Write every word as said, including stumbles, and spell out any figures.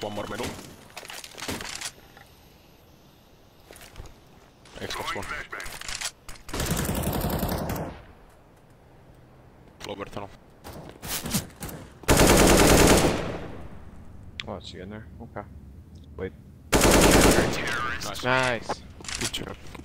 One more middle. Xbox One. Lower tunnel. Oh, is he in there? Okay. Wait. Nice. Nice. Good job.